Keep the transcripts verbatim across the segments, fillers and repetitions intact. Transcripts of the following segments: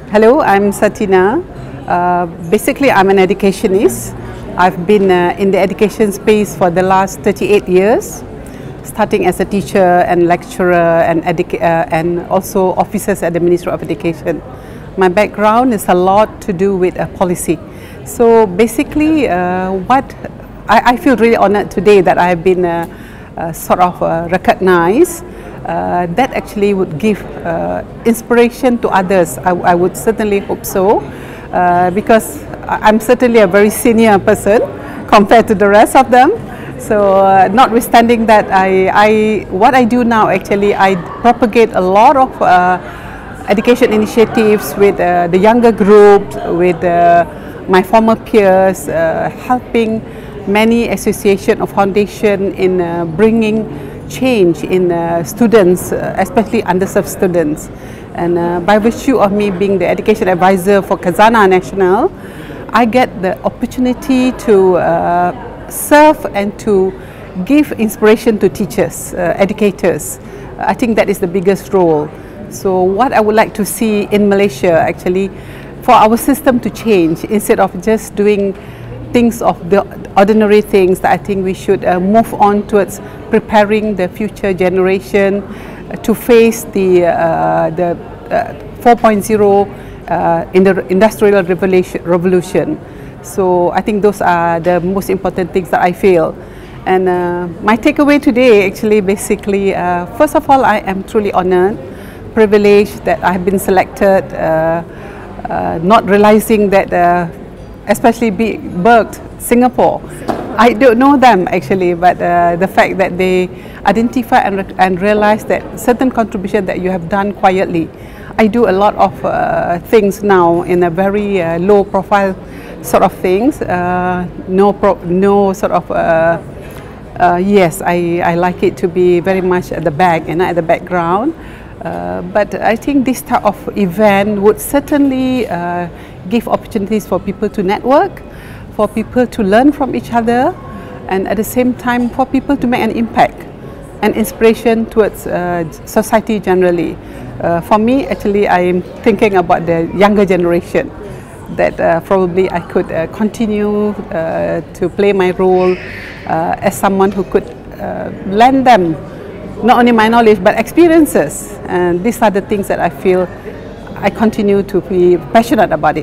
Hello, I'm Satina. Uh, basically, I'm an educationist. I've been uh, in the education space for the last thirty-eight years, starting as a teacher and lecturer and, uh, and also officers at the Ministry of Education. My background is a lot to do with uh, policy. So basically, uh, what I, I feel really honored today that I have been uh, uh, sort of uh, recognized. Uh, that actually would give uh, inspiration to others. I, I would certainly hope so, uh, because I'm certainly a very senior person compared to the rest of them. So uh, notwithstanding that, I, I, what I do now actually, I propagate a lot of uh, education initiatives with uh, the younger groups, with uh, my former peers, uh, helping many association or foundation in uh, bringing change in uh, students, uh, especially underserved students. And uh, by virtue of me being the education advisor for Khazanah Nasional, I get the opportunity to uh, serve and to give inspiration to teachers, uh, educators. I think that is the biggest role. So what I would like to see in Malaysia actually, for our system to change, instead of just doing things of the ordinary things, that I think we should uh, move on towards preparing the future generation uh, to face the uh, the uh, four point oh uh, in the industrial revolution, revolution. So I think those are the most important things that I feel. And uh, my takeaway today actually basically, uh, first of all, I am truly honored, privileged that I have been selected, uh, uh, not realizing that uh, especially be Berked, Singapore. I don't know them actually, but uh, the fact that they identify and, re and realize that certain contribution that you have done quietly. I do a lot of uh, things now in a very uh, low profile sort of things, uh, no, pro no sort of, uh, uh, yes, I, I like it to be very much at the back and not at the background. Uh, but I think this type of event would certainly uh, give opportunities for people to network, for people to learn from each other, and at the same time for people to make an impact and inspiration towards uh, society generally. Uh, for me, actually, I am thinking about the younger generation, that uh, probably I could uh, continue uh, to play my role uh, as someone who could uh, lend them not only my knowledge but experiences, and these are the things that I feel I continue to be passionate about it.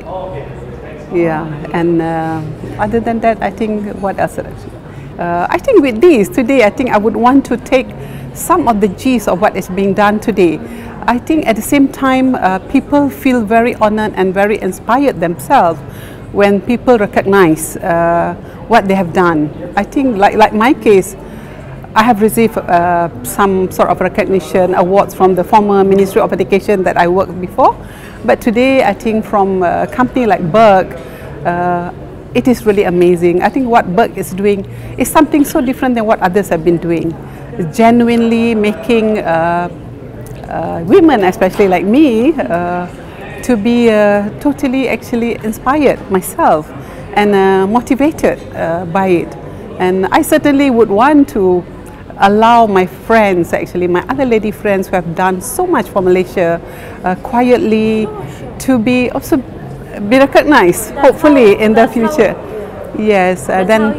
Yeah, and uh, other than that, I think what else? Uh, I think with this today, I think I would want to take some of the gist of what is being done today. I think at the same time, uh, people feel very honored and very inspired themselves when people recognize uh, what they have done. I think like, like my case, I have received uh, some sort of recognition, awards from the former Ministry of Education that I worked before. But today, I think from a company like Berked, uh, it is really amazing. I think what Berked is doing is something so different than what others have been doing. Genuinely making uh, uh, women, especially like me, uh, to be uh, totally actually inspired myself and uh, motivated uh, by it. And I certainly would want to allow my friends, actually my other lady friends who have done so much for Malaysia uh, quietly, to be also be recognized, hopefully in the future. Yes, uh, then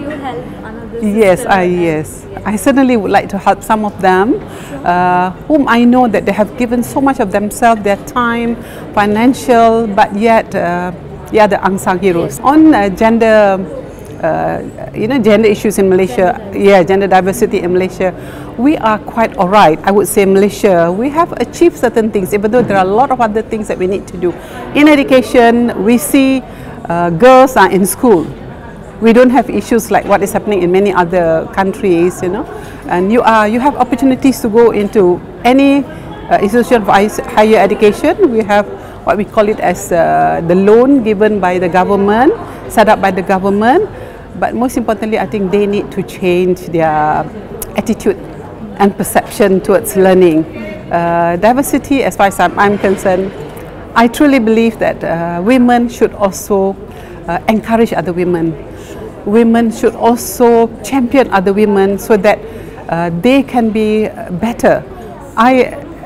yes, I yes, I certainly would like to help some of them, uh, whom I know that they have given so much of themselves, their time, financial, but yet, uh, yeah, the unsung heroes on uh, gender. Uh, you know, gender issues in Malaysia, yeah, gender diversity in Malaysia, we are quite alright. I would say Malaysia, we have achieved certain things, even though there are a lot of other things that we need to do. In education, we see uh, girls are in school. We don't have issues like what is happening in many other countries, you know, and you are, you have opportunities to go into any uh, institution of higher education. We have what we call it as uh, the loan given by the government, set up by the government. But most importantly, I think they need to change their attitude and perception towards learning. Uh, diversity, as far as I'm, I'm concerned, I truly believe that uh, women should also uh, encourage other women. Women should also champion other women so that uh, they can be better. I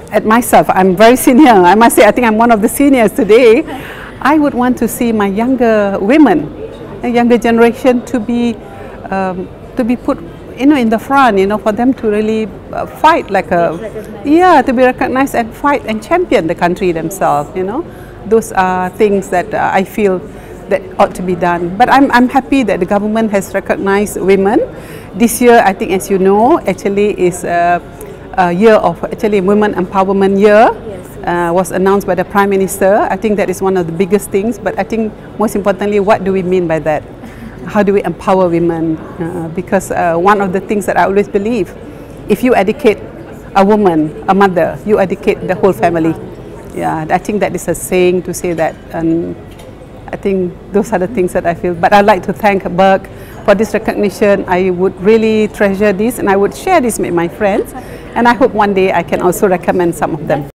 at myself, I'm very senior, I must say, I think I'm one of the seniors today. I would want to see my younger women, a younger generation, to be um, to be put, you know, in the front, you know, for them to really uh, fight like a, yeah, to be recognized and fight and champion the country themselves, you know. Those are things that uh, I feel that ought to be done. But I'm, I'm happy that the government has recognized women. This year, I think, as you know, actually is a, a year of actually Women Empowerment Year. Yes. Uh, was announced by the Prime Minister. I think that is one of the biggest things, but I think most importantly, what do we mean by that? How do we empower women? Uh, because uh, one of the things that I always believe, if you educate a woman, a mother, you educate the whole family. Yeah, I think that is a saying to say that, and I think those are the things that I feel. But I'd like to thank Burke for this recognition. I would really treasure this, and I would share this with my friends, and I hope one day I can also recommend some of them.